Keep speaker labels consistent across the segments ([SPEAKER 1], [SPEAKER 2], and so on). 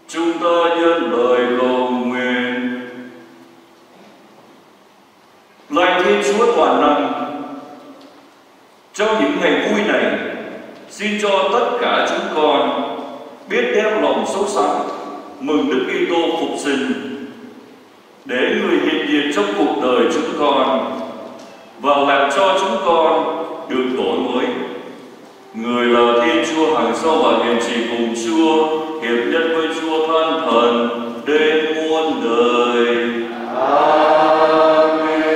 [SPEAKER 1] Chúng ta nhân lời cầu nguyện. Lạy Thiên Chúa toàn năng, trong những ngày vui này, xin cho tất cả chúng con biết đem lòng sâu sắc mừng Đức Kitô phục sinh, để người hiện diện trong cuộc đời chúng con và làm cho chúng con được đổi mới. Người là Thiên Chúa hàng sau và hiền trị cùng Chúa, hiệp nhất với Chúa Than Thần đến muôn đời. Amen.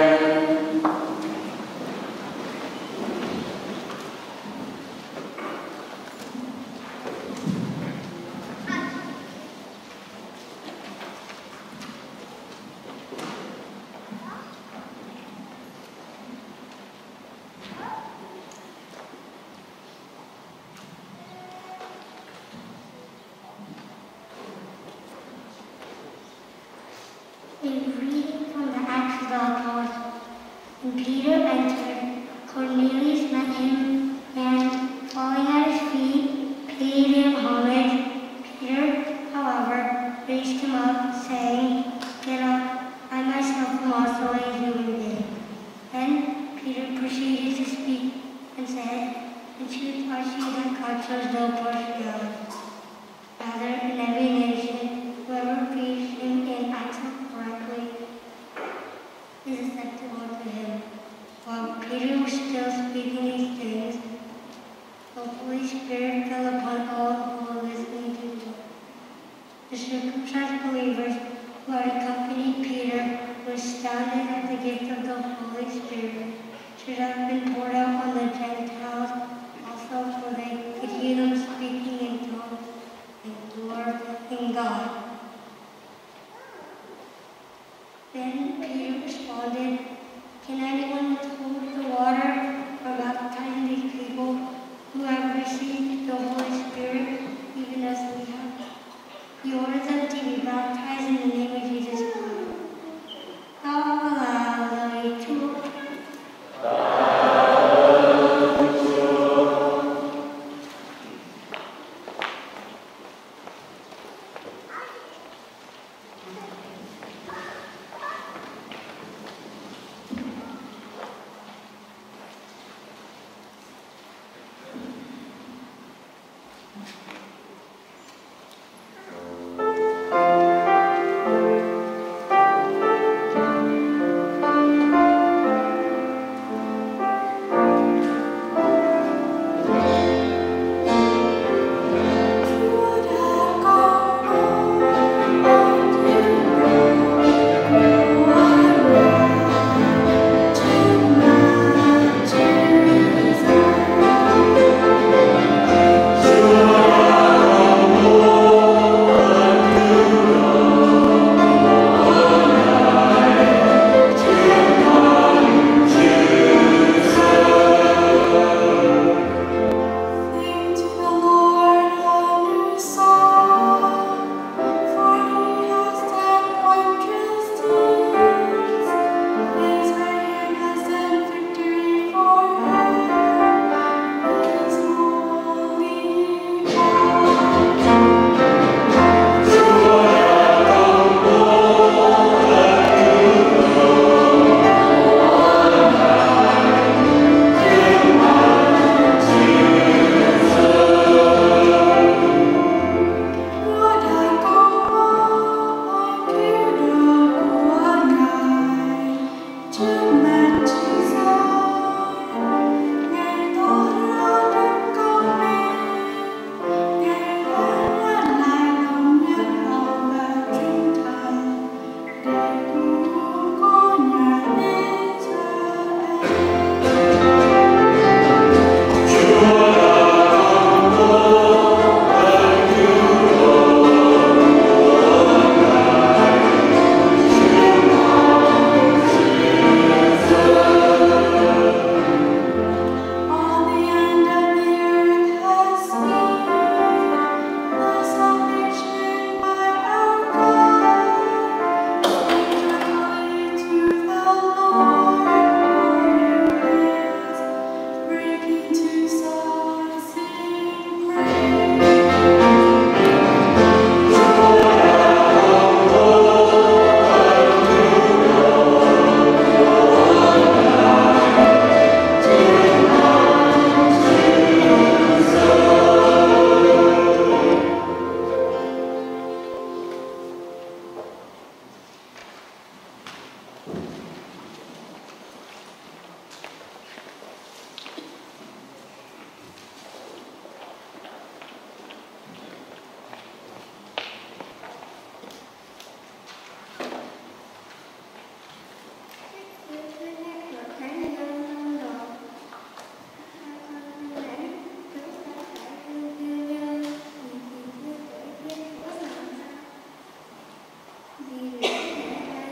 [SPEAKER 2] A reading from the Acts of the Apostles. When Peter entered, Cornelius met him, and falling at his feet, paid him homage. Peter, however, raised him up, saying, "Get up, I myself am also a human being." Then Peter proceeded to speak and said, "In truth I see that God shows no partiality. Rather, in every nation, whoever preaches him and acts correctly is acceptable to him." While Peter was still speaking these things, the Holy Spirit fell upon all who were listening to him. The circumcised believers who had accompanied Peter were astounded that the gift of the Holy Spirit should have been poured out on the Gentiles also, for they could hear them speaking in tongues and glorifying God. Then Peter responded, "Can anyone withhold the water from baptizing these people who have received the Holy Spirit, even as we have?" He ordered them to be baptized in the name of Jesus Christ. Hallelujah.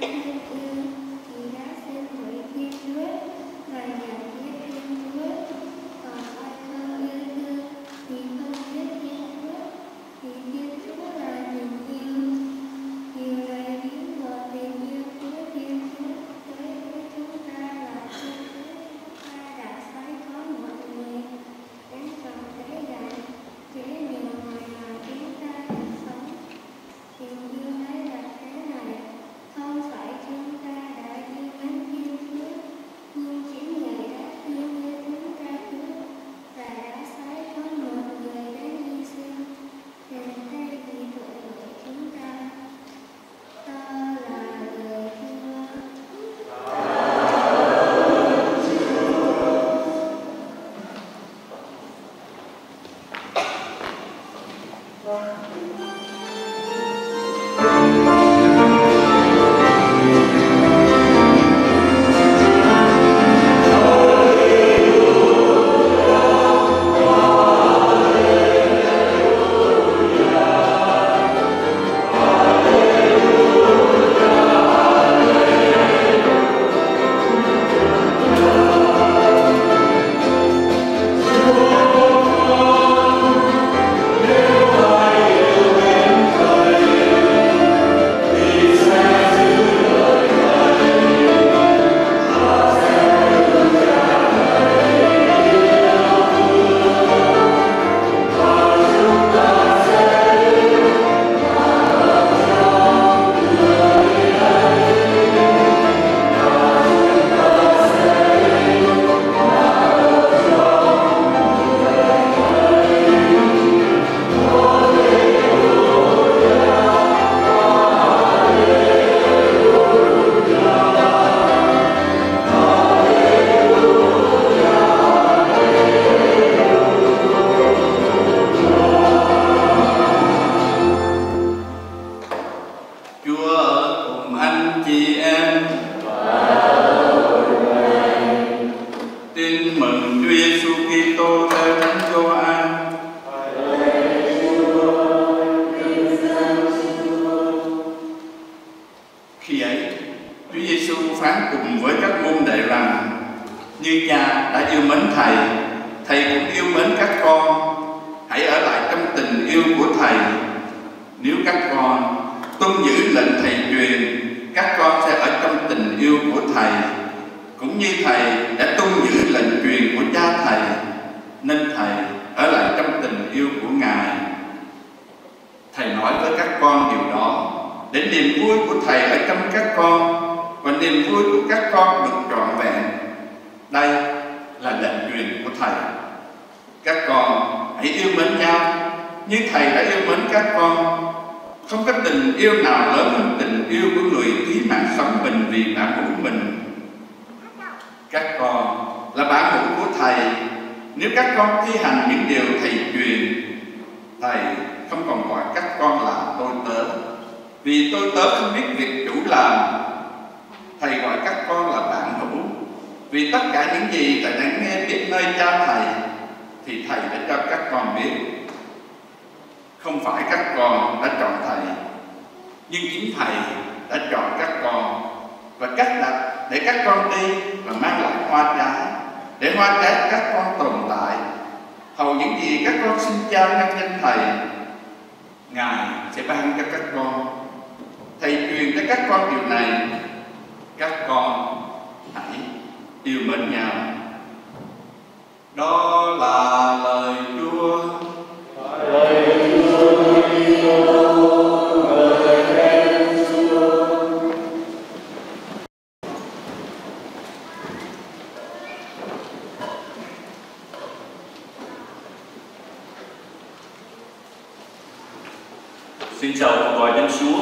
[SPEAKER 1] Xin chào cộng đoàn nhân Chúa.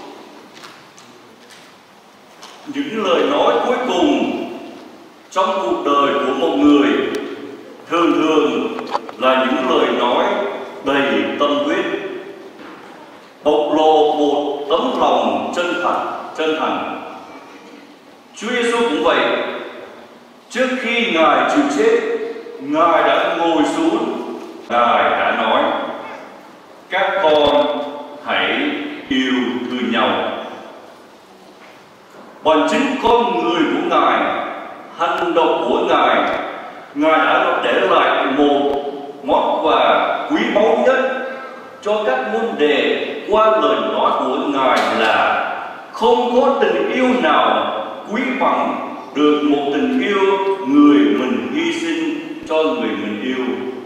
[SPEAKER 1] Những lời nói cuối cùng trong cuộc đời của một người thường thường là những lời nói đầy tâm huyết, bộc lộ một tấm lòng chân thành. Chúa Giêsu cũng vậy. Trước khi Ngài chịu chết, Ngài đã ngồi xuống, Ngài đã nói: các con hãy yêu thương nhau. Bằng chính con người của Ngài, hành động của Ngài, Ngài đã để lại một món quà quý báu nhất cho các môn đệ qua lời nói của Ngài là không có tình yêu nào quý bằng được một tình yêu người mình hy sinh cho người mình yêu.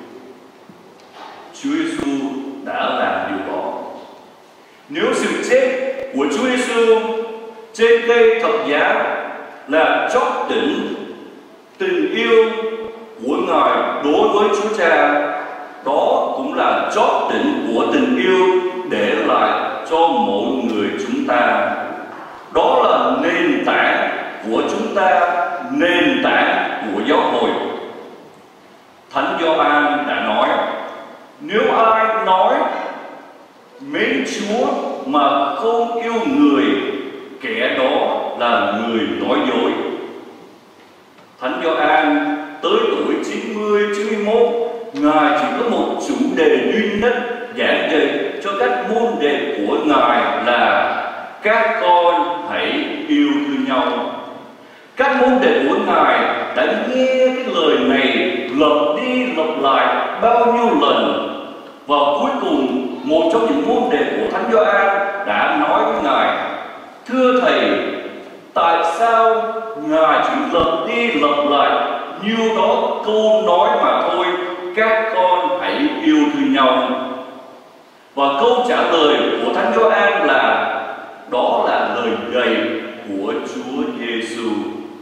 [SPEAKER 1] Chúa Giêsu đã làm điều đó. Nếu sự chết của Chúa Giêsu trên cây thập giá là chót đỉnh tình yêu của Ngài đối với Chúa Cha, đó cũng là chót đỉnh của tình yêu để lại cho mỗi người chúng ta. Đó là nền tảng của chúng ta, nền tảng của giáo hội. Thánh Gioan đã nói, nếu ai nói mến Chúa mà không yêu người, kẻ đó là người nói dối. Thánh Gioan tới tuổi 90, 91, Ngài chỉ có một chủ đề duy nhất giảng dạy cho các môn đệ của Ngài là các con hãy yêu thương nhau. Các môn đệ của Ngài đã nghe cái lời này lặp đi lặp lại bao nhiêu lần, và cuối cùng một trong những môn đệ của Thánh Gioan đã nói với Ngài, thưa Thầy, tại sao Ngài chỉ lặp đi lặp lại nhiêu đó câu nói mà thôi, các con hãy yêu thương nhau? Và câu trả lời của Thánh Gioan là đó là lời dạy của Chúa Giêsu.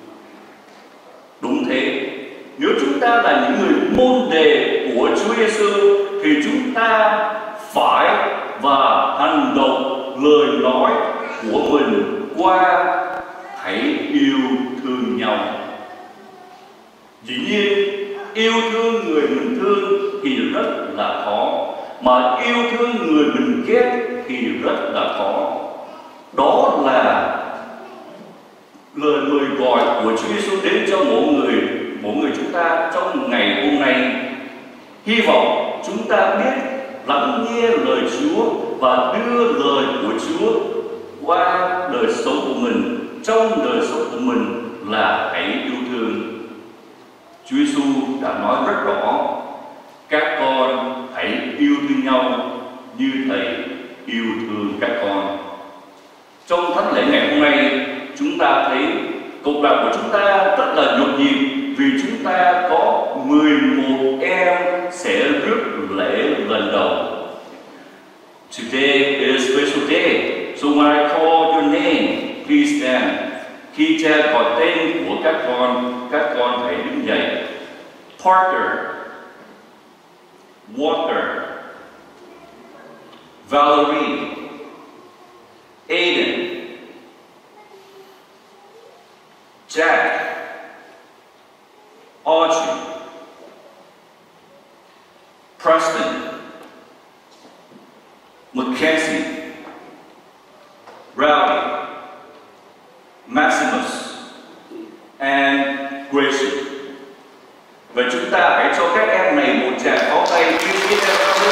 [SPEAKER 1] Đúng thế, nếu chúng ta là những người môn đệ của Chúa Giêsu thì chúng ta phải và hành động lời nói của mình qua hãy yêu thương nhau. Dĩ nhiên, yêu thương người mình thương thì rất là khó, mà yêu thương người mình ghét thì rất là khó. Đó là lời mời gọi của Chúa Giêsu đến cho mỗi người chúng ta trong ngày hôm nay. Hy vọng chúng ta biết lắng nghe lời Chúa và đưa lời của Chúa qua đời sống của mình, trong đời sống của mình là hãy yêu thương. Chúa Giêsu đã nói rất rõ, các con hãy yêu thương nhau như Thầy yêu thương các con. Trong thánh lễ ngày hôm nay, chúng ta thấy cộng đoàn của chúng ta rất là nhộn nhịp vì chúng ta có 11 em sẽ rước lễ lần đầu. Today is a special day, so when I call your name, please stand. Khi cha gọi tên của các con hãy đứng dậy. Parker, Walker, Valerie, Aiden, Jack, Audrey, Preston, Mackenzie, Rowdy, Maximus, and Gracie. Và chúng ta hãy cho các em này một tràng pháo tay như thế nào đó.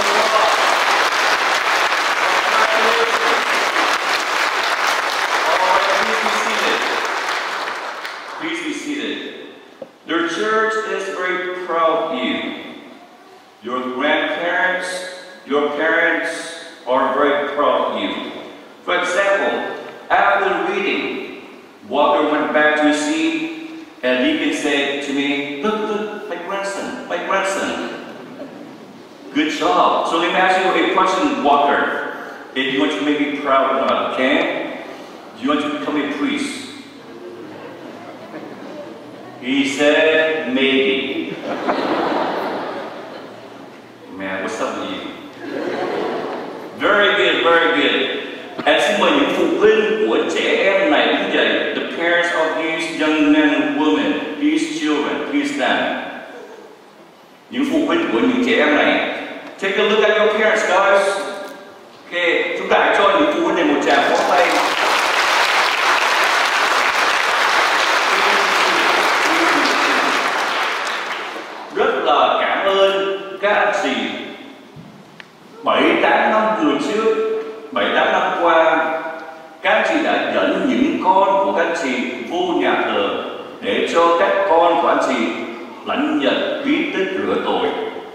[SPEAKER 1] Please be seated. Your church is very proud of you. Your grandparents, your parents are very proud of you. For example, after the reading, Walker went back to his seat and he can say to me, look, my grandson. Good job. So let me ask you a question, Walker. If you want to make me proud or not, okay? Do you want to become a priest? He said, maybe. Man, what's up with you? Very good, very good. And xin mời những phụ huynh của trẻ em này đứng dậy. The parents of these young men and women, these children, please stand. Những phụ huynh của những trẻ em này. Take a look at your parents, guys. Okay, chúng ta hãy cho những phụ huynh này một tràng pháo tay. Rất là cảm ơn các anh chị. 7-8 năm vừa trước, 7-8 năm qua, các anh chị đã dẫn những con của các các anh chị vô nhà thờ để cho các con của anh chị lãnh nhận bí tích rửa tội.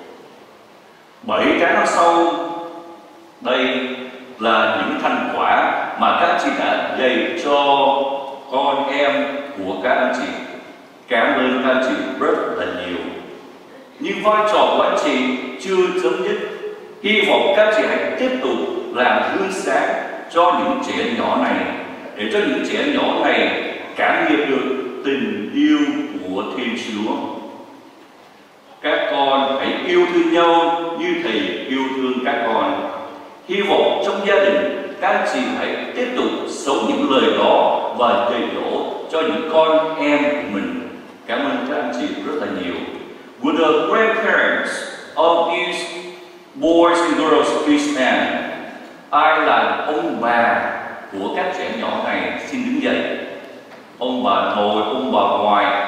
[SPEAKER 1] 7 tháng sau, đây là những thành quả mà các anh chị đã dạy cho con em của các anh chị. Cảm ơn các anh chị rất là nhiều. Nhưng vai trò của anh chị chưa chấm dứt. Hy vọng các anh chị hãy tiếp tục làm gương sáng cho những trẻ nhỏ này, để cho những trẻ nhỏ này cảm nghiệm được tình yêu của Thiên Chúa. Các con hãy yêu thương nhau như Thầy yêu thương các con. Hy vọng trong gia đình các anh chị hãy tiếp tục sống những lời đó và dạy dỗ cho những con em của mình. Cảm ơn các anh chị rất là nhiều. Would the grandparents of these boys and girls please stand? Ai là ông bà của các trẻ nhỏ này xin đứng dậy. Ông bà nội, ông bà ngoại.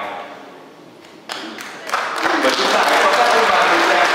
[SPEAKER 1] Và chúng ta hãy cho các ông bà đứng dậy.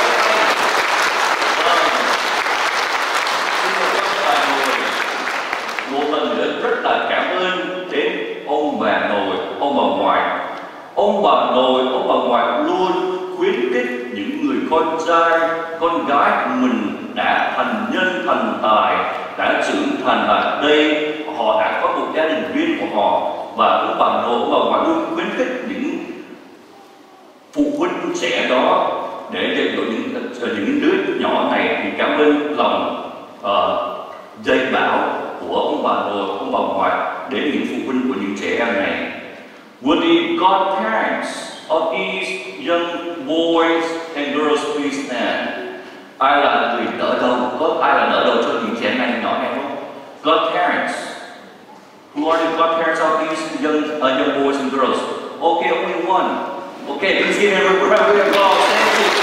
[SPEAKER 1] Xin mời các bà nội. Một lần nữa rất là cảm ơn đến ông bà nội, ông bà ngoại. Ông bà nội, ông bà ngoại luôn khuyến khích những người con trai, con gái của mình đã thành nhân, thành tài, đã trưởng thành ở đây, họ đã có một gia đình riêng của họ. Và ông bà nội, ông bà ngoại luôn khuyến khích những phụ huynh trẻ đó để dạy dỗ những đứa nhỏ này. Thì cảm ơn lòng dạy bảo của ông bà nội, ông bà ngoại đến những phụ huynh của những trẻ em này. Would the godparents of these young boys and girls please stand? Ai là người đỡ đầu? Có ai là đỡ đầu cho những trẻ này nhỏ này không? Godparents. Who are the godparents of these young boys and girls? Okay, only one. Okay, please give him a round of applause. Thank you.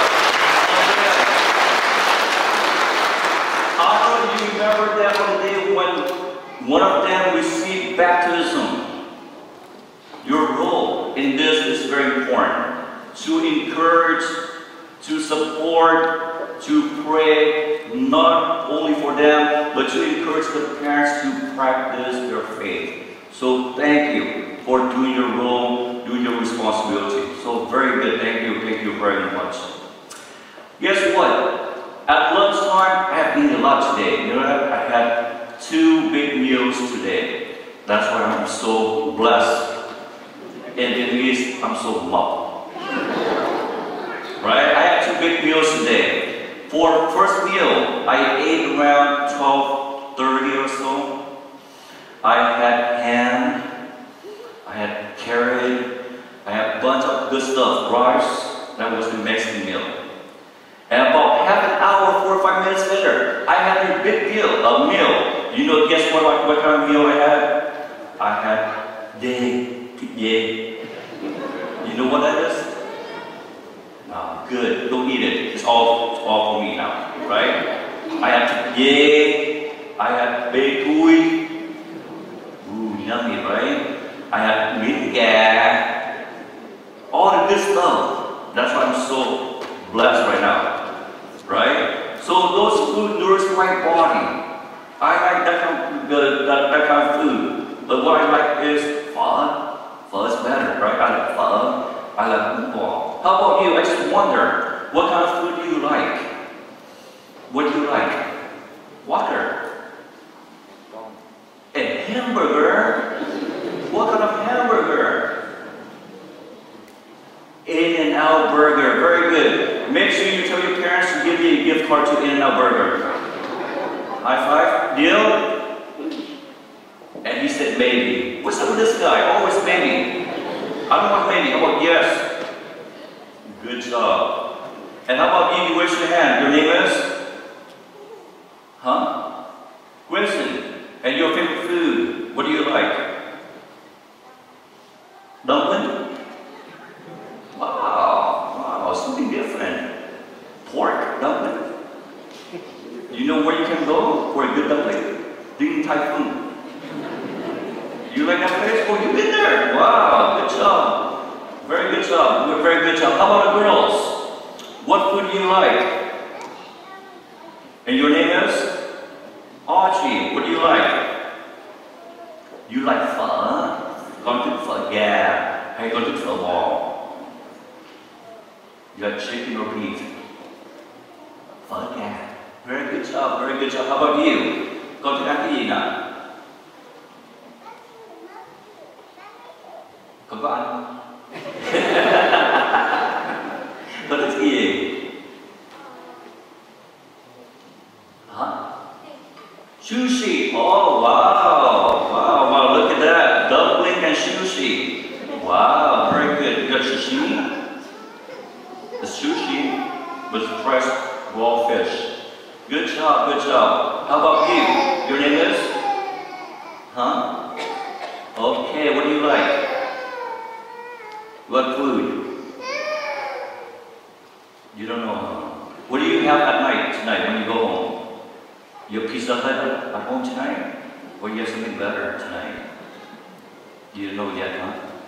[SPEAKER 1] How do you remember that on the day when one of them received baptism? Your role in this is very important. To encourage, to support, to pray, not only for them, but to encourage the parents to practice their faith. So thank you for doing your role, doing your responsibility. So very good, thank you very much. Guess what? At lunchtime, I have eaten a lot today. You know, I had 2 big meals today. That's why I'm so blessed. In Vietnamese, I'm so mop. Right? I had 2 big meals today. For first meal, I ate around 12:30 or so. I had ham, I had carrot, I had a bunch of good stuff, rice. That was the Mexican meal. And about half an hour, 4 or 5 minutes later, I had a big meal. You know, guess what kind of meal I had? I had thịt dê. You know what that is? No, good. Don't eat it. It's all for me now, right? I had thịt dê. I had bê thui. Ooh, yummy, right? I had meat gà. All the good stuff. That's why I'm so blessed right now, right? So those food nourish my body. I like that kind of food. But what I like is phở. Phở is better, right? I like phở. I like bún bò. How about you? I just wonder, what kind of food do you like? What do you like? Water. And hamburger? What kind of hamburger? In-N-Out Burger. Very good. Make sure you tell your parents to give you a gift card to In-N-Out Burger. High five. Deal? And he said, maybe. What's up with this guy? Always maybe. I don't want maybe. How about yes? Good job. And how about you? You raise your hand. Your name is? Huh? Winston. And your favorite food? What do you like? Dumpling? Wow, something different. Pork dumpling. You know where you can go for a good dumpling? Ding Tai Fung. You like that place? Oh, you've been there. Wow, good job. Very good job. Very good job. How about the girls? What food do you like? And your name is? Audrey. What do you like? You like pho? like chicken or beef? Phở gà. Very good job, very good job. How about you? Con thích ăn cái gì nào? Con có ăn không? Con thích cái gì? Hả? Sushi. Oh, wow. Wow, wow, look at that. Dumpling and sushi. Wow, very good. You got sashimi? The sushi with fresh raw fish. Good job, good job. How about you? Your name is? Huh? Okay, what do you like? What food? You don't know, huh? What do you have at night tonight when you go home? You have Pizza Hut at home tonight? Or you have something better tonight? You don't know yet, huh?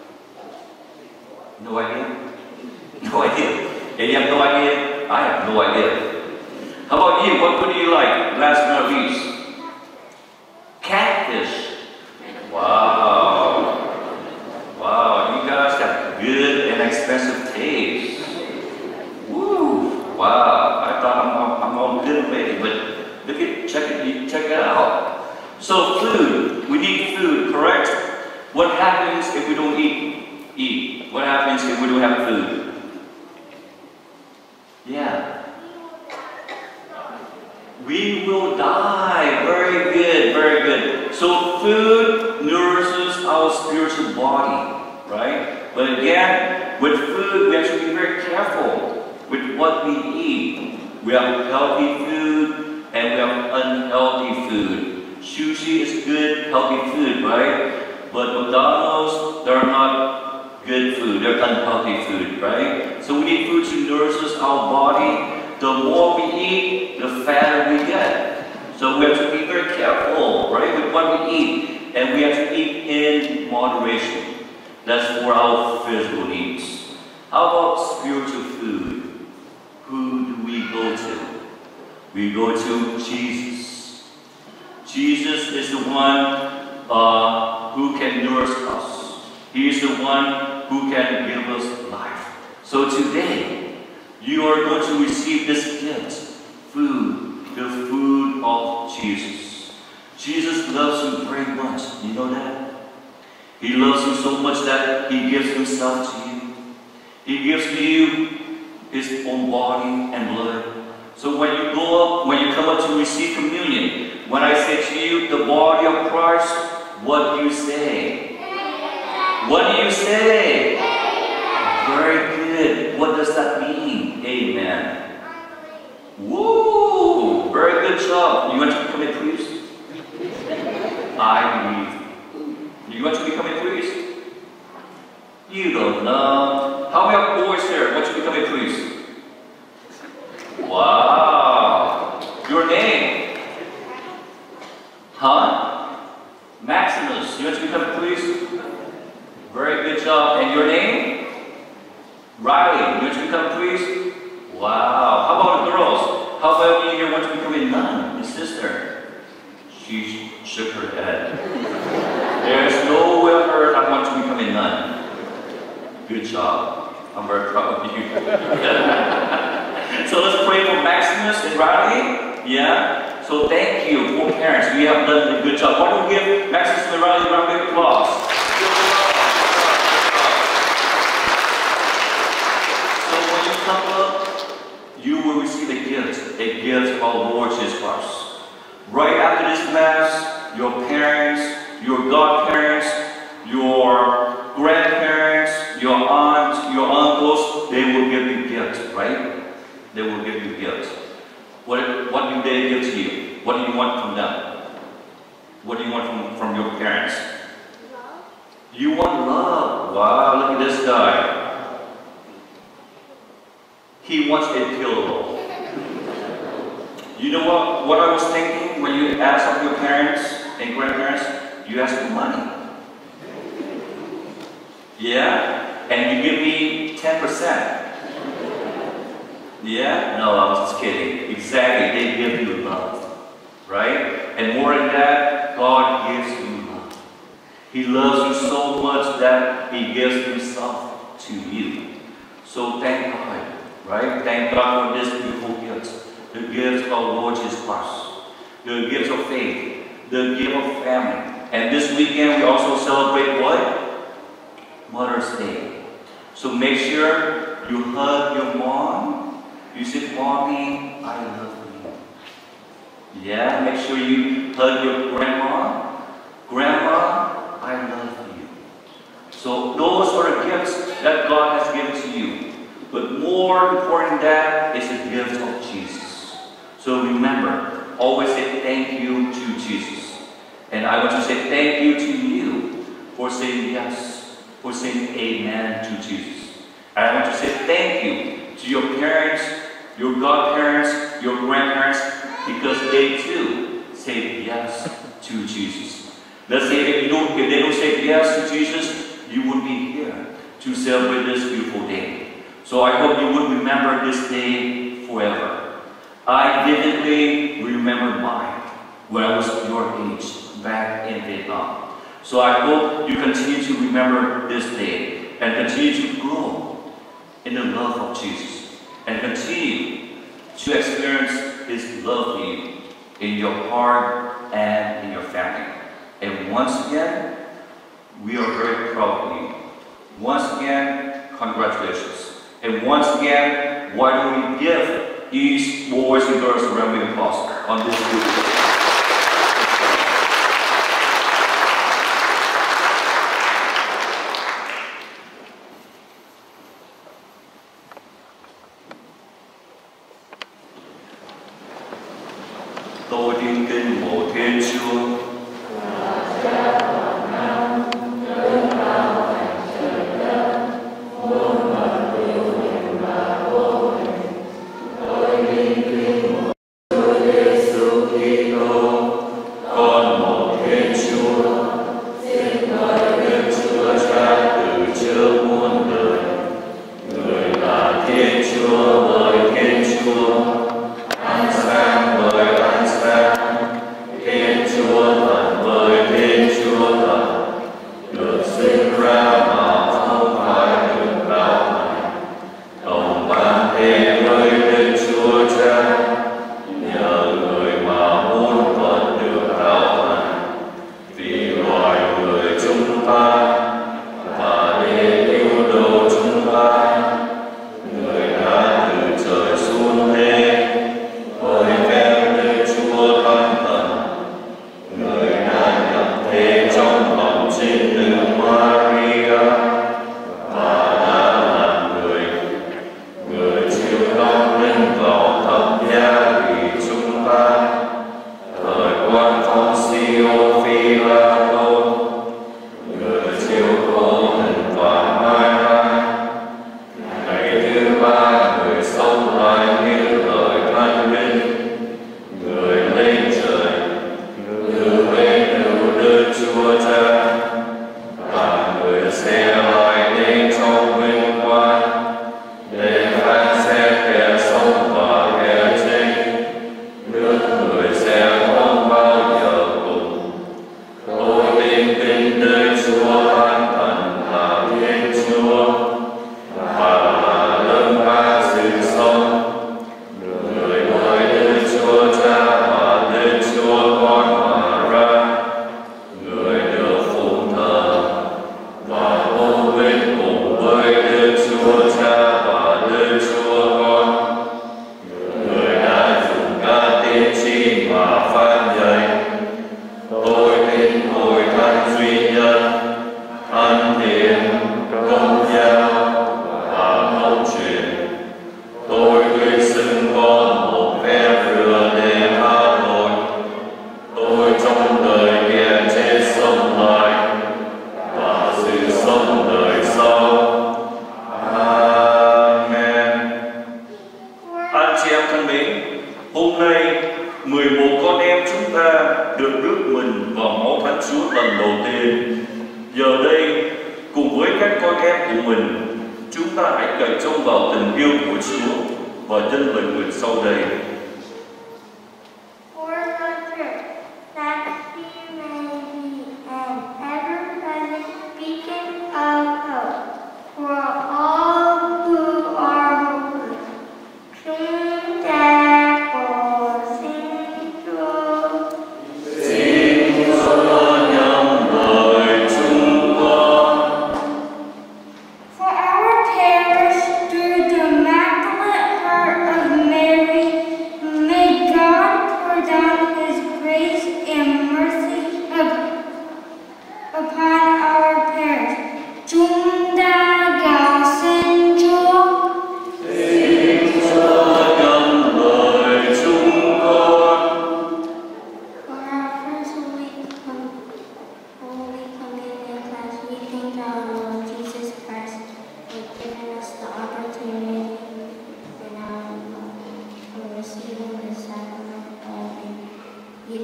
[SPEAKER 1] No idea? No idea. And you have no idea? I have no idea. How about you? What do you like last but not least? Catfish. Wow. Wow, you guys have good and expensive taste. Woo. Wow. I thought I'm all good already, but look at, check it out. So food, we need food, correct? What happens if we don't eat? What happens if we don't have food? Yeah. We will die. Very good, very good. So food nourishes our spiritual body, right? But again, with food, we have to be very careful with what we eat. We have healthy food and we have unhealthy food. Sushi is good, healthy food, right? But McDonald's, they're not good food. They're unhealthy food, right? So we need food to nourish our body. The more we eat, the fatter we get. So we have to be very careful, right, with what we eat. And we have to eat in moderation. That's for our physical needs. How about spiritual food? Who do we go to? We go to Jesus. Jesus is the one who can nourish us. He is the one who can give us life. So today, you are going to receive this gift, food, the food of Jesus. Jesus loves you very much. You know that? He loves you so much that He gives Himself to you. He gives to you His own body and blood. So when you go up, when you come up to receive communion, when I say to you, the body of Christ, what do you say? What do you say? Very good. What does that mean? Amen. Woo! Very good job. You want to become a priest? I believe. You want to become a priest? You don't know. How many boys here want to become a priest? Wow. Your name? Huh? Maximus. You want to become a priest? Very good job. And your name? Riley. You want to become a priest? Wow. How about the girls? How about you here want to become a nun, a sister? She shook her head. There's no way on earth I want to become a nun. Good job. I'm very proud of you. So let's pray for Maximus and Riley. Yeah? So thank you for parents. We have done a good job. Why don't we give Maximus and Riley a round of applause? So when you come up, you will receive a gift of our Lord Jesus Christ. Right after this Mass, your parents, your godparents, your grandparents, your aunts, your uncles, they will give you gifts, right? They will give you gifts. What do they give to you? What do you want from them? What do you want from your parents? Love. You want love. Wow, look at this guy. He wants a pillow. You know what I was thinking when you asked of your parents and grandparents? You asked for money. Yeah? And you give me 10%. Yeah? No, I'm just kidding. Exactly. They give you love. Right? And more than that, God gives you love. He loves you so much that He gives Himself to you. So thank God Right? Thank God for this beautiful gift. The gift of our Lord Jesus Christ. The gift of faith. The gift of family. And this weekend we also celebrate what? Mother's Day. So make sure you hug your mom. You say, Mommy, I love you. Yeah, make sure you hug your grandma. Grandma, I love you. So those are the gifts that God has given to you. But more important than that is the gift of Jesus. So remember, always say thank you to Jesus. And I want to say thank you to you for saying yes, for saying amen to Jesus. And I want to say thank you to your parents, your godparents, your grandparents, because they too said yes to Jesus. Let's say if they don't say yes to Jesus, you wouldn't be here to celebrate this beautiful day. So I hope you would remember this day forever. I vividly remember mine when I was your age back in Vietnam. So I hope you continue to remember this day and continue to grow in the love of Jesus and continue to experience His love for you in your heart and in your family. And once again, we are very proud of you. Once again, congratulations. And once again, why don't we give these boys and girls a round of applause on this beautiful day. Tôi tin kính mộ Thiên Chúa.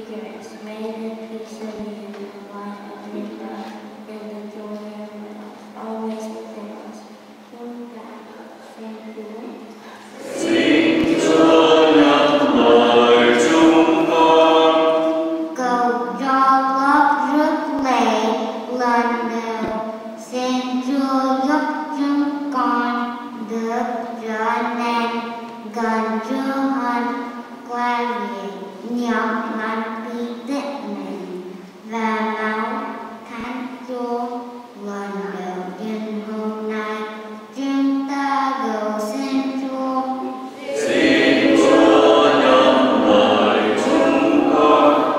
[SPEAKER 2] secrets, may the peace of you and the light of your love and the joy of your love always within us. Chúng ta xin Chúa.
[SPEAKER 1] Xin Chúa nhắc lời chúng con.
[SPEAKER 2] Cầu cho góp rước lệ lần đầu, xin Chúa giúp chúng con được trở nên gần Chúa hơn qua việc nhọc lòng tin tích mình và máu Thánh Chúa lần đầu tiên hôm nay. Chúng ta cầu xin Chúa.
[SPEAKER 1] Xin Chúa nhắc lời chúng con.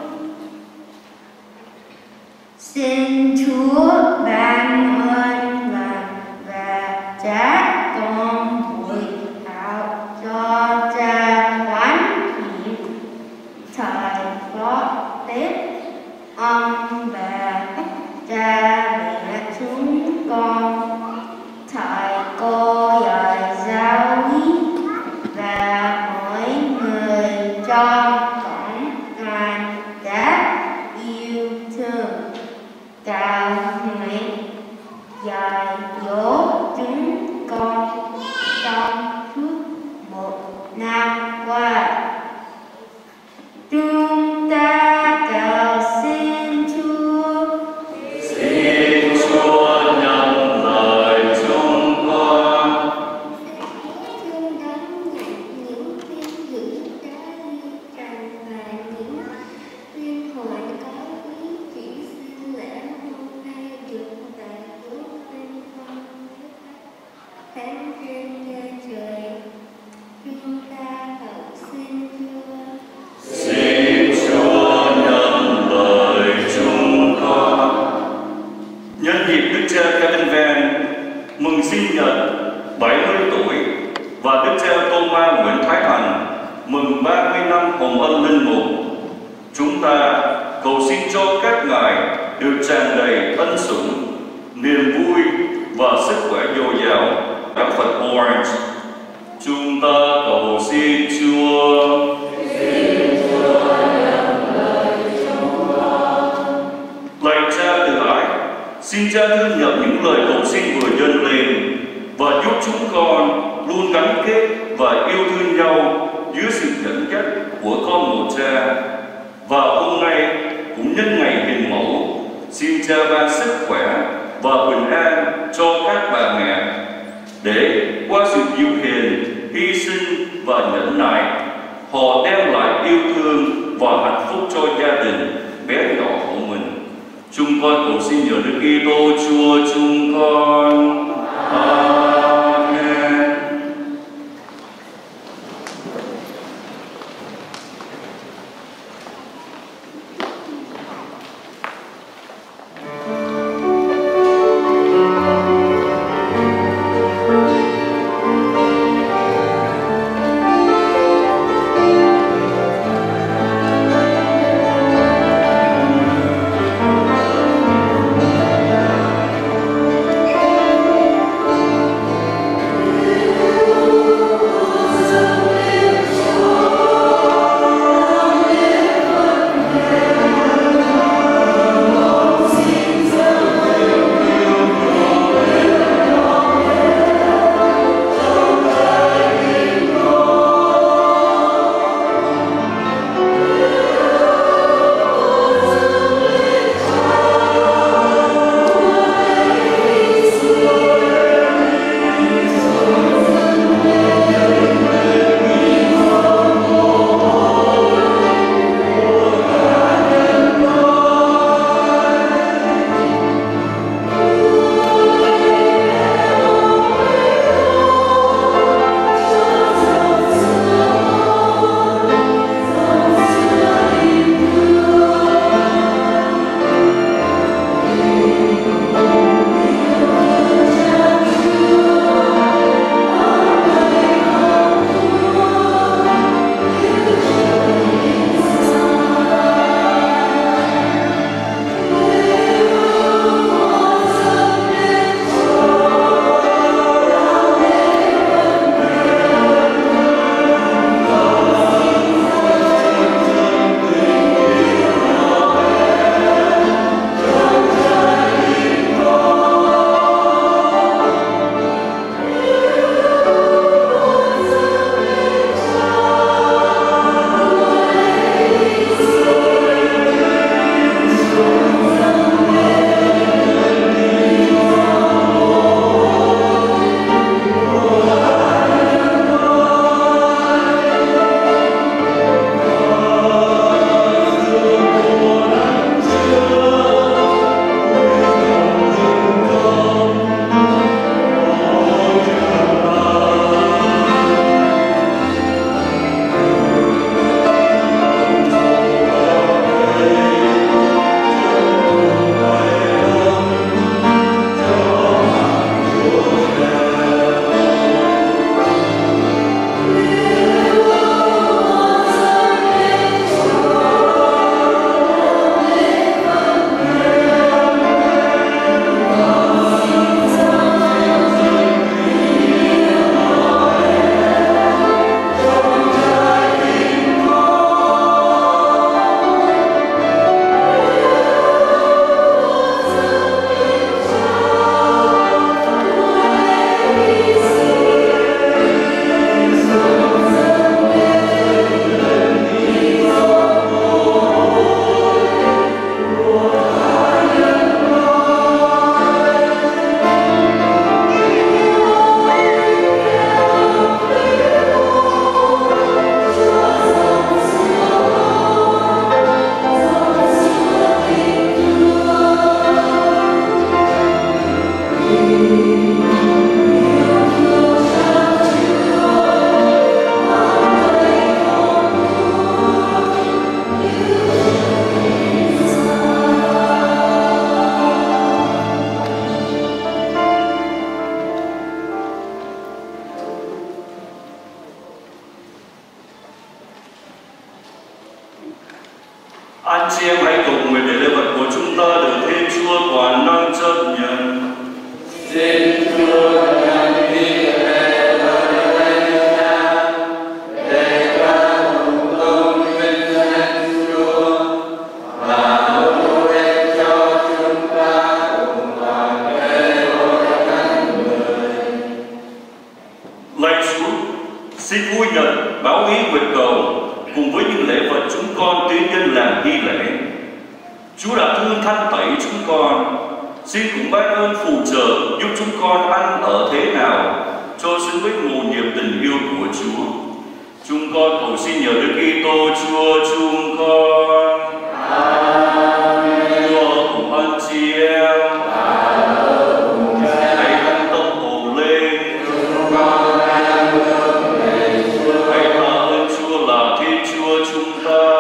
[SPEAKER 2] Xin Chúa ban ơn lành và trả con bụi hảo cho cha quán hiệp thời có Tết ông bà cha mẹ chúng con, thầy cô dạy giáo lý và mỗi người trong cổng ngài đã yêu thương cao nguyện dạy dỗ chúng con trong suốt một năm qua. Chúng ta cầu xin Chúa.
[SPEAKER 1] Xin Chúa nhắc lời chúng con.
[SPEAKER 2] Thương đón nhận những viên gửi đã ly trần và những viên hội có quý chỉ xin lễ hôm nay được tại Chúa vinh quang thánh trên trời. Chúng ta cầu xin Chúa.
[SPEAKER 1] Xin Chúa nhắc lời chúng con. Nhân dịp Đức cha Kevin Van mừng sinh nhật 70 tuổi và Đức cha Thomas Nguyễn Thái Thành mừng 30 năm hồng ân linh mục, chúng ta cầu xin cho các ngài được tràn đầy ân sủng, niềm vui và sức khỏe dồi dào. Đạo Phật Orange, chúng ta cầu xin Chúa. Lạy Cha từ ái, xin Cha thương nhận những lời cầu xin vừa dâng lên và giúp chúng con luôn gắn kết và yêu thương nhau dưới sự dẫn dắt của con một Cha. Và hôm nay cũng nhân ngày Hình Mẫu, xin Cha ban sức khỏe và bình an cho các bà mẹ để qua sự dịu hiền, hy sinh và nhẫn nại, họ đem lại yêu thương và hạnh phúc cho gia đình bé nhỏ của mình. Chúng con cầu xin nhờ Đức Kitô Chúa chúng con. Amen. Anh chị em hãy cùng nguyện để lễ vật của chúng ta được Thiên Chúa toàn năng chấp nhận.
[SPEAKER 3] Xin Chúa nhận đi lễ vật để ca tụng tôn vinh danh Chúa và hữu ích cho chúng ta cùng toàn thể hội thánh người.
[SPEAKER 1] Lạy Chúa, xin vui nhận báo ý nguyện cầu cùng với những lễ vật chúng con tiến nhân làm nghi lễ. Chúa đã thương thanh tẩy chúng con, xin cũng ban ơn phù trợ giúp chúng con ăn ở thế nào cho xứng với mầu nhiệm tình yêu của Chúa. Chúng con cầu xin nhờ Đức Kitô Chúa chúng con. Amen. Chúa cùng anh chị em. Hãy tăng tâm hồn lên.
[SPEAKER 3] Chúng con đang hướng về Chúa.
[SPEAKER 1] Hãy tạ ơn Chúa là Thiên Chúa chúng ta.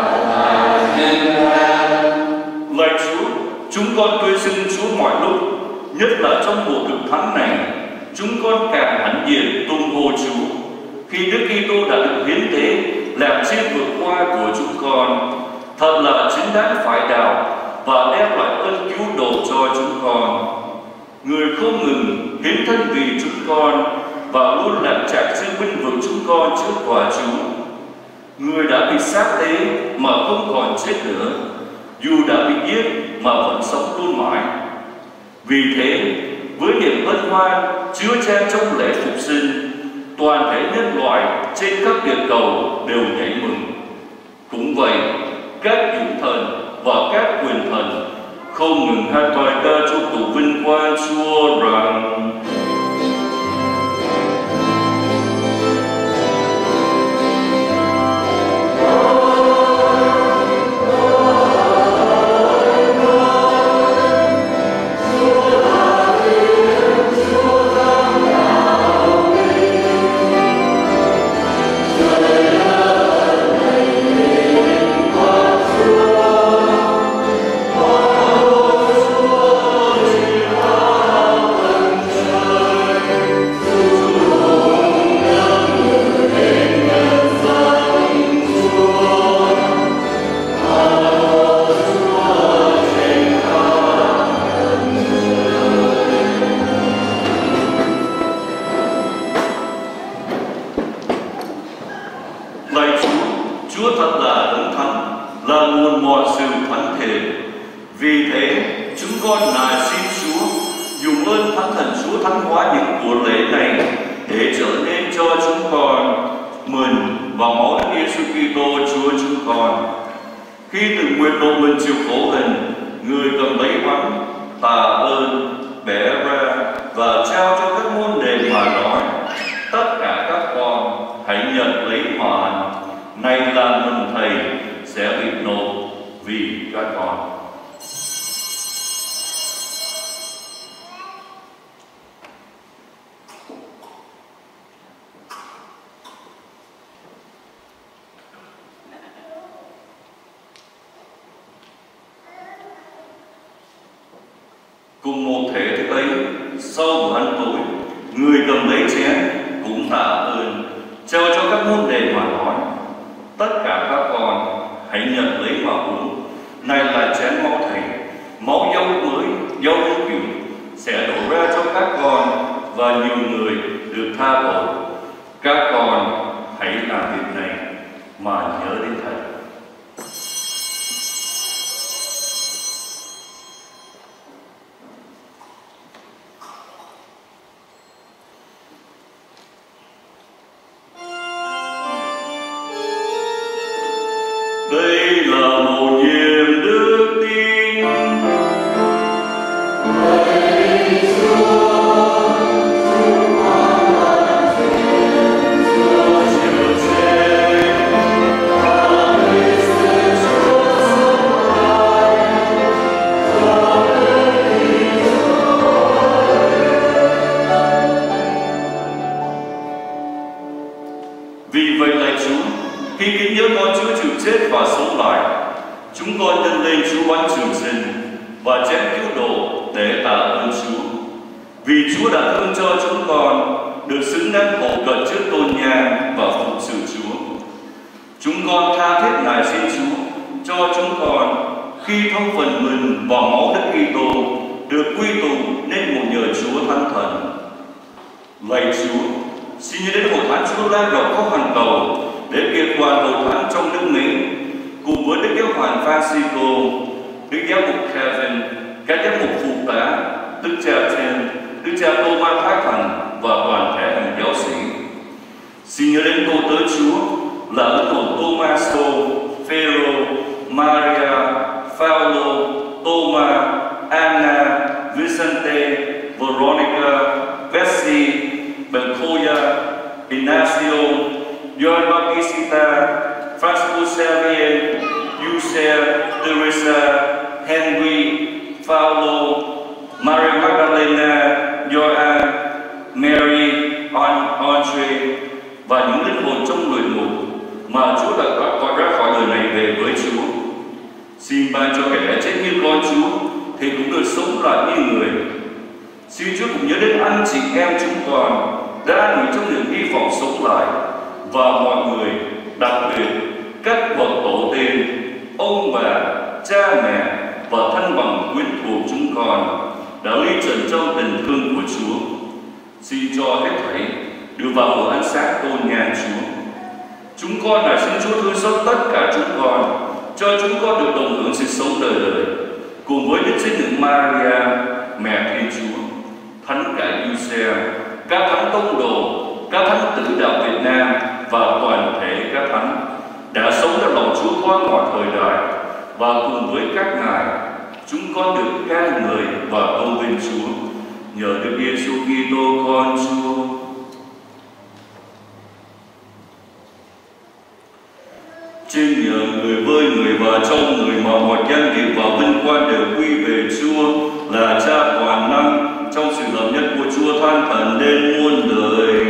[SPEAKER 1] Lạy Chúa, chúng con tuyên xưng Chúa mọi lúc, nhất là trong mùa cực thánh này, chúng con càng hãnh diện tung hô Chúa. Khi Đức Kitô đã được hiến tế làm trên vượt qua của chúng con, thật là chính đáng phải đạo và đem lại ơn cứu độ cho chúng con. Người không ngừng hiến thân vì chúng con và luôn làm trạng dương binh vực chúng con trước tòa Chúa. Người đã bị xác tế mà không còn chết nữa, dù đã bị giết mà vẫn sống luôn mãi. Vì thế, với niềm hân hoan chứa chan trong lễ phục sinh, toàn thể nhân loại trên các địa cầu đều nhảy mừng. Cũng vậy, các dũng thần và các quyền thần không ngừng hát bài ca chúc tụng vinh quang Chúa rằng: Chúa thật là đấng thánh, là nguồn mọi sự thánh thiện. Vì thế, chúng con nài xin Chúa dùng ơn Thánh Thần Chúa thánh hóa những của lễ này để trở nên cho chúng con mình và máu Đức Giêsu Kitô Chúa chúng con. Khi từng nguyện độ mình chịu khổ hình, người cầm lấy bánh, tạ ơn, bẻ ra và trao cho các môn đệ mà nói: tất cả các con hãy nhận lấy mà ăn. Này là mình Thầy sẽ bị nộp vì các con. Cùng một thể thức ấy, sau bữa ăn tối, người cầm lấy chén cũng tạ ơn, trao cho các môn đệ mà nói: tất cả các con hãy nhận lấy mà uống. Này là chén máu Thầy, máu dấu mới, dấu cựu sẽ đổ ra cho các con và nhiều người được tha tội. Các con hãy làm việc này mà nhớ đến Thầy. Đây là mầu nhiệm đức tin. Hỡi Chúa, chúng con là Chúa chịu chết, và vì sự Chúa sống lại, và vì Chúa. Vì vậy lạy Chúa, khi kính nhớ con Chúa chịu chết và sống lại, chúng con nhân lên Chúa bánh trường sinh và chén cứu độ để tạ ơn Chúa. Vì Chúa đã thương cho chúng con được xứng đáng hầu cận trước tôn nhang và phục sự Chúa. Chúng con tha thiết nài xin Chúa cho chúng con khi thông phần mình vào máu Đức Kitô được quy tụ nên một nhờ Chúa Thánh Thần. Lạy Chúa, xin nhớ đến hội thánh Chúa lan rộng khắp hoàn cầu để kiện toàn hội thánh trong nước Mỹ cùng với Đức Giáo hoàng Francisco, Đức Giáo mục Kevin, các giám mục phụ tá, Đức cha Tim, Đức cha Thomas Thái Thành và toàn thể hành giáo sĩ. Xin nhớ đến cô tớ Chúa là ân hồn Tomaso, Phêrô, Maria, Paulo, Thomas, Anna, Vicente, Veronica, Betsy, Bencoya, Ignacio, Joan Bautista, Francisco Xavier, Yusef, Teresa, Henry, Paulo, Maria Magdalena, Joan, Mary, Andre và những linh hồn trong người ngục mà Chúa đã gọi ra khỏi đời này về với Chúa. Xin ban cho kẻ đã chết như con Chúa thì cũng được sống lại như người. Xin Chúa cũng nhớ đến anh chị em chúng con đã an nghỉ trong niềm hy vọng sống lại, và mọi người, đặc biệt các bậc tổ tiên, ông bà, cha mẹ và thân bằng quyến thuộc chúng con đã ly trần trong tình thương của Chúa. Xin cho hết thảy đưa vào một ánh sáng tôn nhàn Chúa. Chúng con đã xin Chúa thương xót tất cả chúng con, cho chúng con được đồng hưởng sự sống đời đời cùng với Đức Trinh Nữ Maria, Mẹ Thiên Chúa, Thánh cả Giuse, các thánh tông đồ, các thánh tử đạo Việt Nam và toàn thể các thánh đã sống trong lòng Chúa qua mọi thời đại, và cùng với các ngài chúng con được ca ngợi và tôn vinh Chúa nhờ Đức Giêsu Kitô con Chúa. Trên nhờ người với người và trong người mà mọi danh hiệu và vinh quang đều quy về Chúa là Cha toàn năng, trong sự hợp nhất của Chúa Thánh Thần đến muôn đời.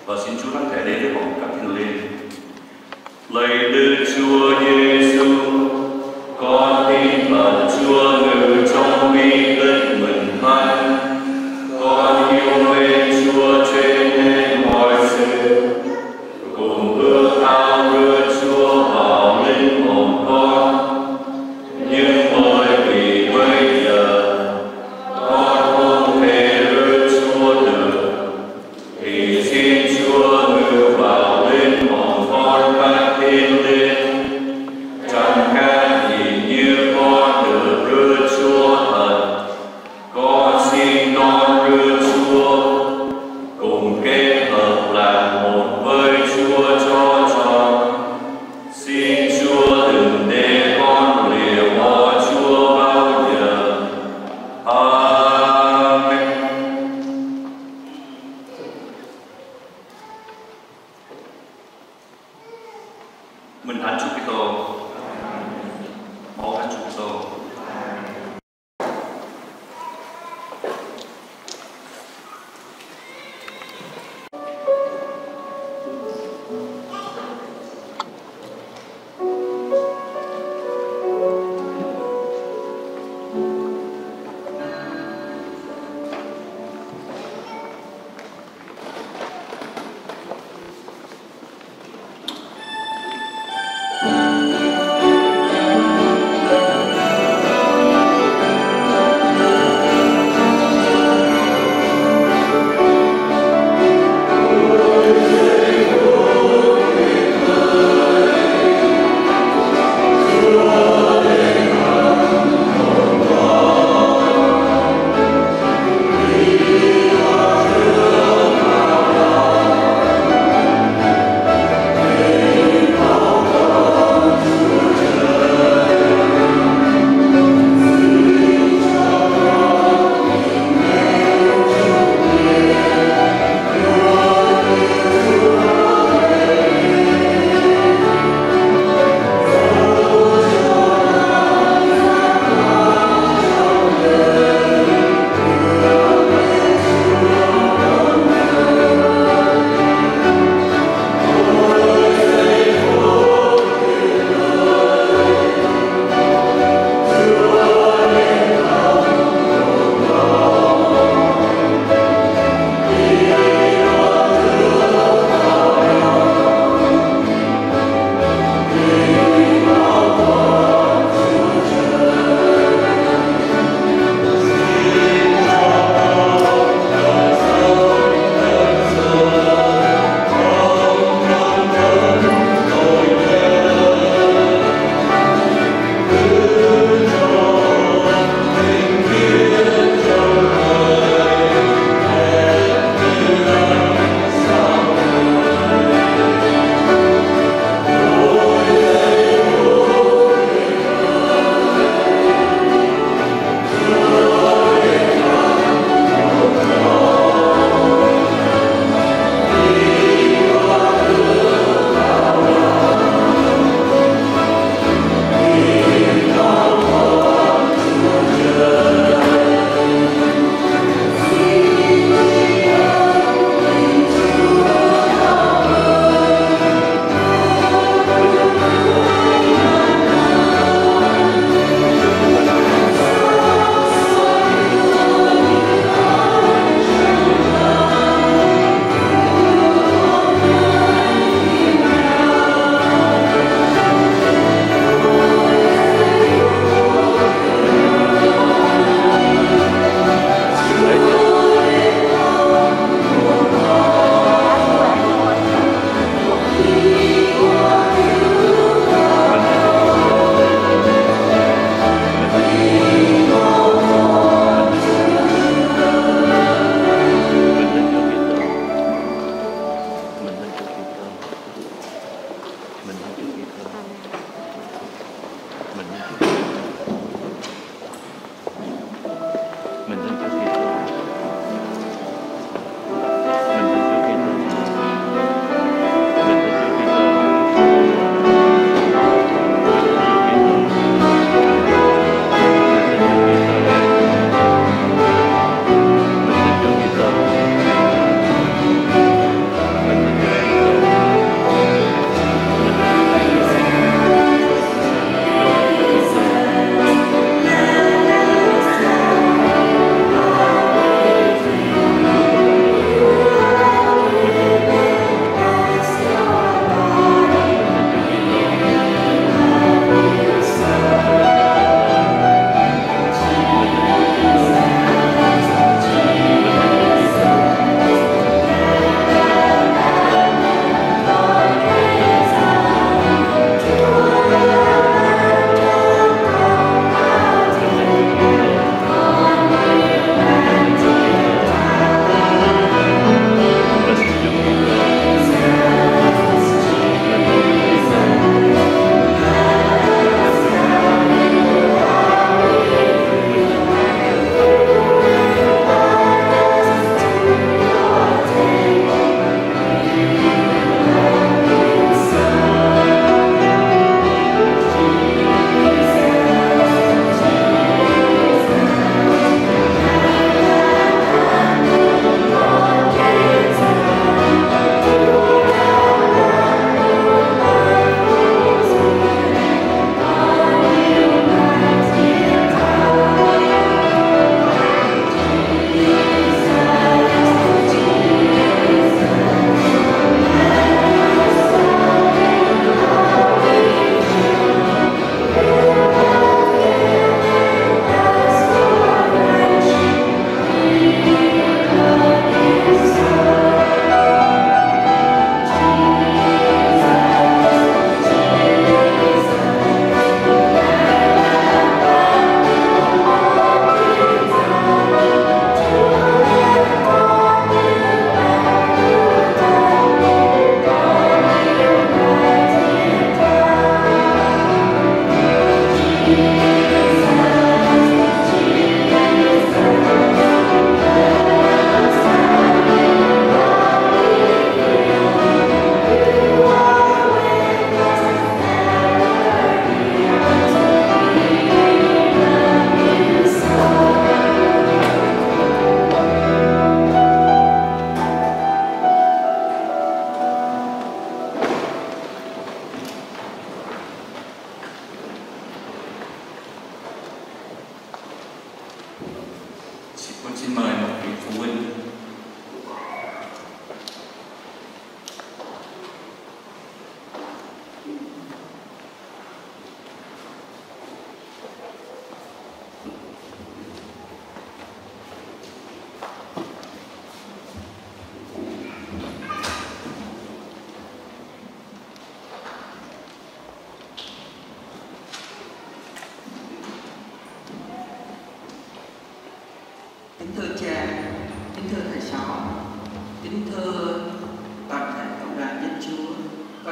[SPEAKER 1] Và xin Chúa đang thể đến với bọn các thiên linh. Lạy Đức Chúa Giêsu, con tin rằng Chúa ngự trong bi tích mình thánh. Con yêu mến Chúa trên hết mọi sự, cùng ước ao đưa Chúa vào linh hồn con. Nhưng bởi vì bây giờ con không thể ước Chúa được, thì xin Chúa ngự vào linh hồn con các thiên linh. Chẳng khác gì như con được rước Chúa thật, con xin đón rước Chúa, cùng kết hợp làm một với Chúa cho trọn. Xin Chúa đừng để con lìa bỏ Chúa bao giờ. Amen. Mình thánh Chúa Kitô, máu thánh Chúa Kitô.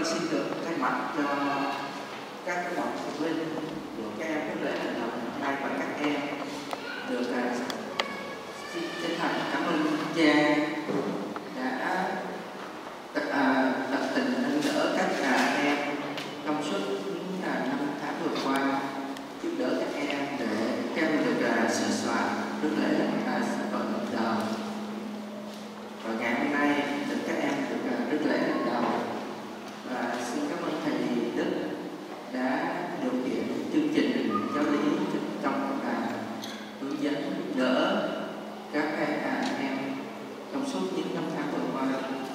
[SPEAKER 4] con xin được thay mặt cho các bậc phụ huynh của các em Đức Lễ lần đầu năm nay và các em được xin chân thành cảm ơn cha đã tận tình nâng đỡ các em trong suốt những năm tháng vừa qua, giúp đỡ các em để các em được sửa soạn Đức Lễ lần đầu. Và ngày hôm nay các em được Đức Lễ lần đầu, và xin cảm ơn thầy Đức đã điều khiển chương trình giáo lý trong hướng dẫn giúp đỡ các em trong suốt những năm tháng vừa qua.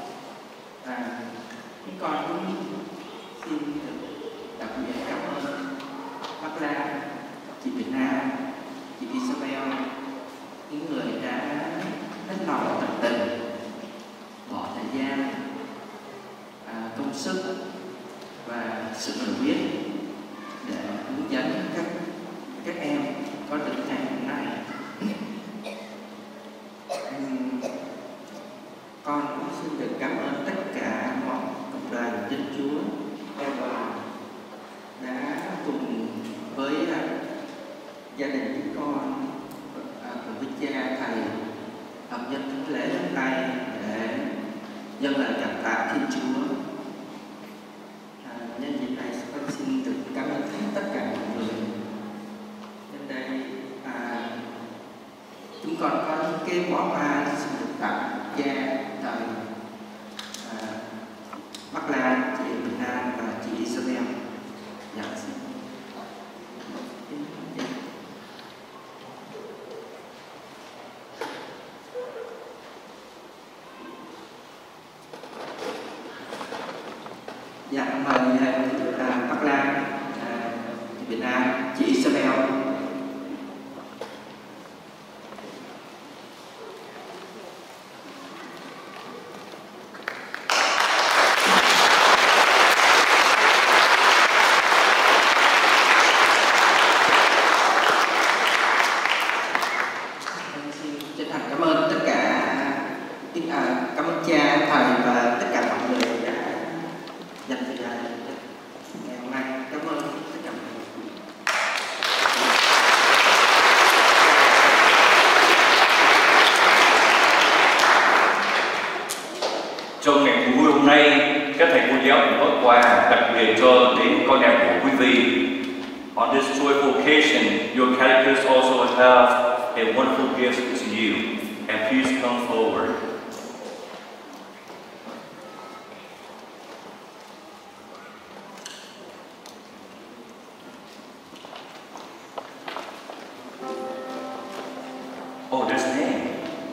[SPEAKER 4] Chúng con cũng xin được đặc biệt cảm ơn bác Lan, chị Việt Nam, chị Isabel, những người đã hết lòng tận tình bỏ thời gian, công sức và sự hiểu biết để hướng dẫn các em có được ngày hôm nay. Con cũng xin được cảm ơn tất cả mọi cộng đoàn dân Chúa theo đoàn đã cùng với gia đình chúng con cùng với cha thầy hợp nhất thánh lễ hôm nay để dâng lời cảm tạ Thiên Chúa. Nhân dịp này con xin được cảm ơn tất cả mọi người. Đến đây chúng con có những cái món quà xin được tặng cha thầy bác Lan, chị Việt Nam và chị Isabel. Dạ xin. Dạ mời bác Lan, chị Việt Nam, chị Isabel.
[SPEAKER 1] Trong ngày vui hôm nay, các thầy cô giáo cũng có quà đặc biệt cho đến con em của quý vị. On this joyful occasion, your catechists also have a wonderful gift to you, and please come forward. Oh, there's a name.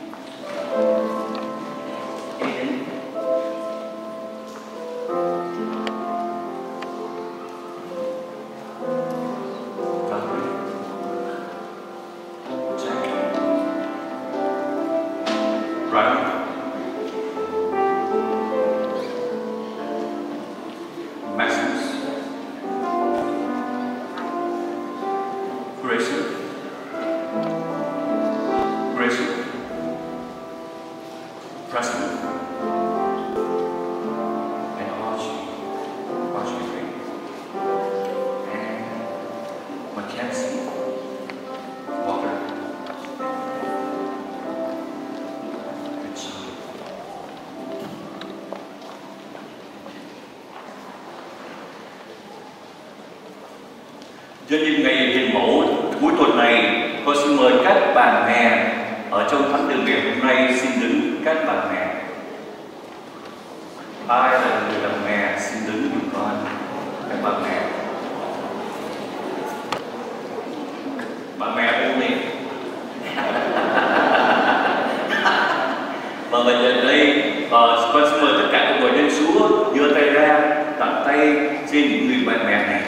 [SPEAKER 1] Nhân dịp ngày hiền mẫu cuối tuần này, con xin mời các bà mẹ ở trong thánh đường ngày hôm nay xin đứng các bà mẹ. Ai là người làm mẹ xin đứng giùm con, các bà mẹ. Bà mẹ ôm đi. Và bây giờ đây, con xin mời tất cả các người dân Chúa giơ tay ra, đặt tay trên những người bà mẹ này.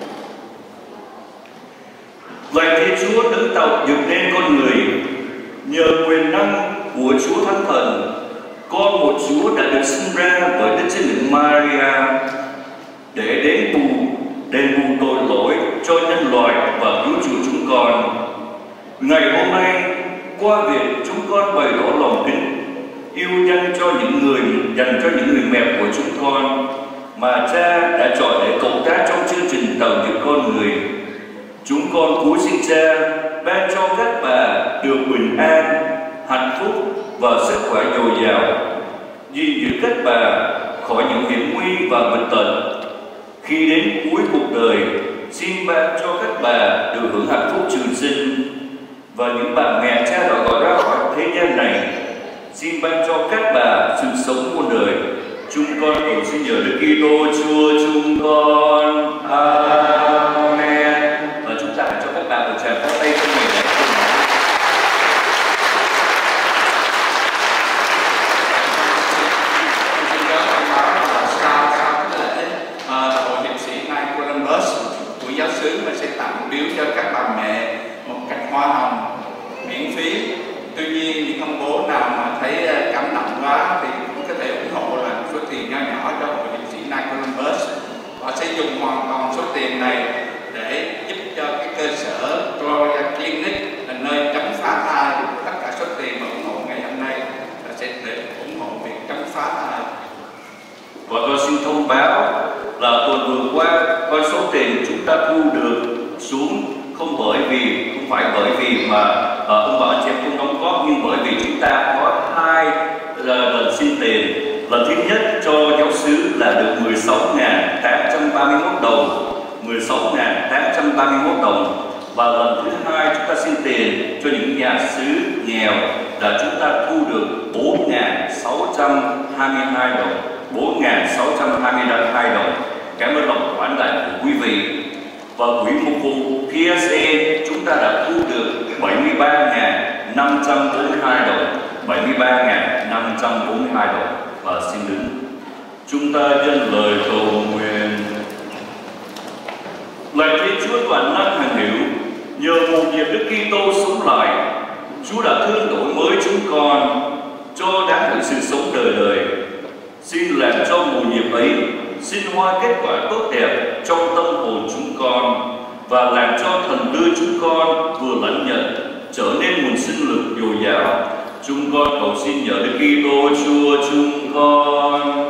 [SPEAKER 1] Lạy Thiên Chúa đấng tạo dựng nên con người, nhờ quyền năng của Chúa Thánh Thần, con một Chúa đã được sinh ra bởi Đức Trinh Nữ Maria để đền bù tội lỗi cho nhân loại và cứu chuộc chúng con. Ngày hôm nay, qua việc chúng con bày tỏ lòng kính yêu dành cho những người mẹ của chúng con, mà Cha đã chọn để cộng tác trong chương trình tạo dựng con người. Chúng con cúi xin Cha ban cho các bà được bình an, hạnh phúc và sức khỏe dồi dào, gìn giữ các bà khỏi những hiểm nguy và bệnh tật. Khi đến cuối cuộc đời, xin ban cho các bà được hưởng hạnh phúc trường sinh, và những bà mẹ Cha đã gọi ra khỏi thế gian này, xin ban cho các bà sự sống muôn đời. Chúng con cầu xin nhờ Đức Kitô Chúa chúng con. Amen. Và chúng ta hãy cho các bà một tràng pháo tay cho người này.
[SPEAKER 3] Hội hiệp sĩ Mai Columbus của giáo xứ mà sẽ tặng biếu cho các bà mẹ một cành hoa hồng miễn phí. Tuy nhiên những ông bố nào mà thấy cảm động quá thì cũng có thể ủng hộ là số tiền nho nhỏ cho Hội hiệp sĩ Mai Columbus. Họ sẽ dùng hoàn toàn số tiền này để giúp cho cái cơ sở Gloria Clinic là nơi chấm phá thai. Tất cả số tiền mà ủng hộ ngày hôm nay là sẽ để ủng hộ việc chấm phá thai.
[SPEAKER 1] Và tôi xin thông báo là tuần vừa qua coi số tiền chúng ta thu được xuống không phải bởi vì mà ông bà anh chị em không đóng góp, nhưng bởi vì chúng ta có hai lần xin tiền. Lần thứ nhất cho giáo xứ là được 16.831 đồng, 16.831 đồng. Và lần thứ hai chúng ta xin tiền cho những nhà xứ nghèo là chúng ta thu được 4.622 đồng, 4.622 đồng. Cảm ơn lòng khoản đại của quý vị. Và quỹ mục vụ PSA chúng ta đã thu được 73.542 đồng, 73.542 đồng. Và xin đứng. Chúng ta dâng lời cầu nguyện. Lạy Thiên Chúa toàn năng hằng hữu, nhờ một nhịp Đức Kitô sống lại, Chúa đã thương đổi mới chúng con cho đáng hưởng sự sống đời đời. Xin làm cho mùa nhịp ấy xin hoa kết quả tốt đẹp trong tâm hồn chúng con, và làm cho thần đưa chúng con vừa lãnh nhận trở nên nguồn sinh lực dồi dào. Chúng con cầu xin nhờ Đức Kitô Chúa chúng con.